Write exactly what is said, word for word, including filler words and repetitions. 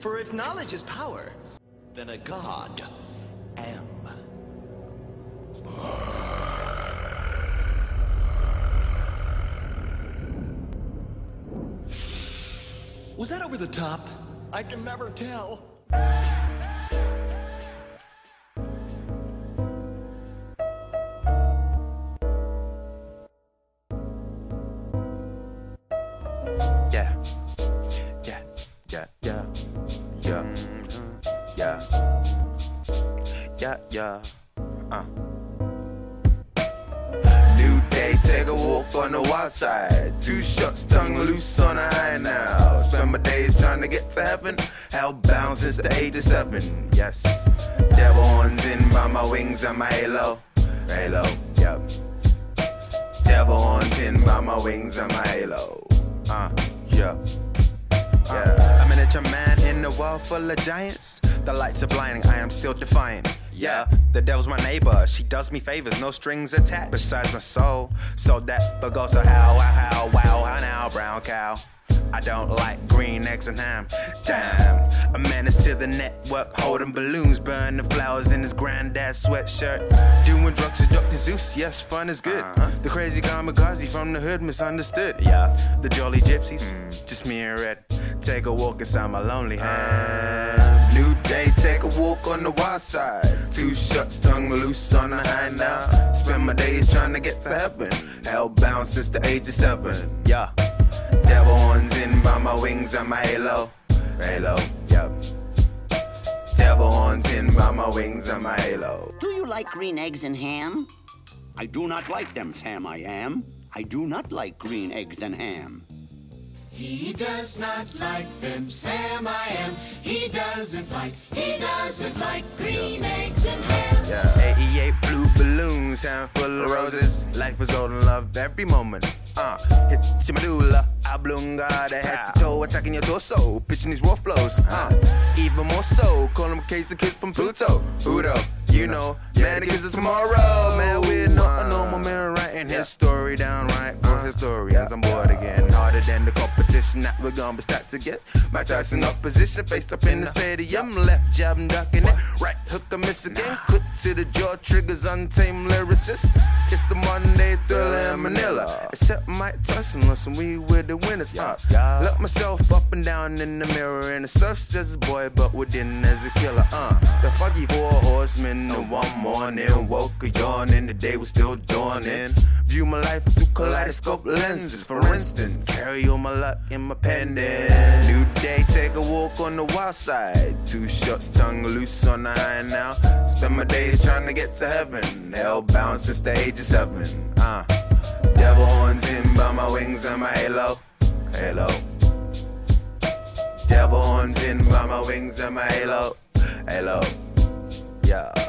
For if knowledge is power, then a god am. Was that over the top? I can never tell. Yeah, yeah, yeah, yeah, yeah, yeah, yeah, yeah, uh. New day, take a walk on the wild side. Two shots, tongue loose on the high now. Spend my days trying to get to heaven. Hellbound since the age of seven. Yes, devil horns in by my wings and my halo. Halo, yep. Devil horns in by my wings and my halo. Uh, yeah. Yeah. A miniature man in a world full of giants. The lights are blinding, I am still defiant. Yeah, the devil's my neighbor, she does me favors, no strings attached besides my soul. So that but goes so how, how, wow, how now, brown cow. I don't like green eggs and ham. Damn, a menace to the network, holding balloons, burning flowers in his granddad's sweatshirt. Doing drugs with Doctor Zeus, yes, fun is good. Uh-huh. The crazy kamikaze from the hood, misunderstood. Yeah, the jolly gypsies, mm. just me and Red. Take a walk inside my lonely hand. New day, take a walk on the wild side. Two shots, tongue loose on the high now. Spend my days trying to get to heaven. Hellbound since the age of seven. Yeah. Devil horns in by my wings and my halo. Halo, yep. Devil horns in by my wings and my halo. Do you like green eggs and ham? I do not like them, Sam I am. I do not like green eggs and ham. He does not like them, Sam I am. He doesn't like, he doesn't like green eggs and ham. Yeah, eighty-eight blue balloons, handful of roses. Life was old and loved every moment. Uh, hit your medulla, oblonga, the head to toe, attacking your torso, pitching these raw flows. Uh, even more so, call them case of kids from Pluto. Pluto, you know, man, the kids of tomorrow. Man, we're not a normal man writing his story down right for historians. I'm bored again, harder than the competition that we're gonna be stacked against. Mike Tyson opposition, faced up in the stadium, left jab and ducking it, right hook I miss again. Quick to the jaw, triggers untamed lyricist. It's the Monday thriller in Manila. Except Mike Tyson, listen, we were the winners. Uh, look myself up and down in the mirror, and the surf's just a boy, but within as a killer. Uh, the foggy four horsemen, and one morning woke a yawn, and the day was still dawning. View my life through kaleidoscope lenses. For instance, carry all my luck in my pendant. New day, take a walk on the wild side. Two shots, tongue loose on the high now. Spend my days trying to get to heaven. Hellbound since the age of seven. Uh, devil horns in by my wings and my halo. Halo. Devil horns in by my wings and my halo. Halo. Yeah.